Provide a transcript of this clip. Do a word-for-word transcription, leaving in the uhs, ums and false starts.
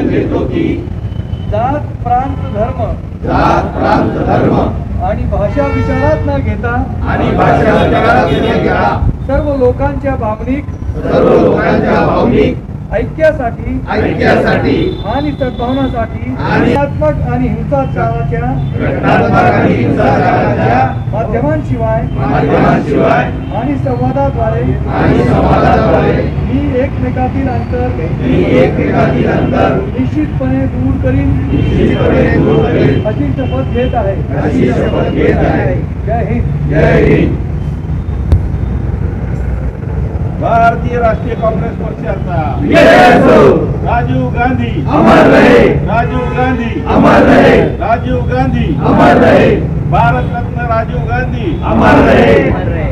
घेतो की जात प्रांत धर्म जात प्रांत धर्म आणि भाषा विचारात न घेता आणि भाषा विचारात न घेता सर्व लोकांच्या भावनिक सर्व लोकांच्या भावनिक ऐक्यासाठी ऐक्यासाठी आणि सद्भावनासाठी आणि घटनात्मक आणि हिंसाचाराच्या घटनात्मक आणि हिंसाचाराच्या माध्यमांशिवाय माध्यमांशिवाय आणि संवादाद्वारे आणि संवादाद्वारे मी एकमेकातील अंतर मी एकमेकातील अंतर निश्चितपणे दूर करीन निश्चितपणे दूर करीन अशी शपथ घेत आहे अशी शपथ घेत आहे. जय हिंद. जय हिंद. भारतीय राष्ट्रीय काँग्रेस पक्षाचा राजीव गांधी अमर रहे. राजीव गांधी अमर रहे. राजीव गांधी अमर रहे. भारत रत्न राजीव गांधी अमर रहे.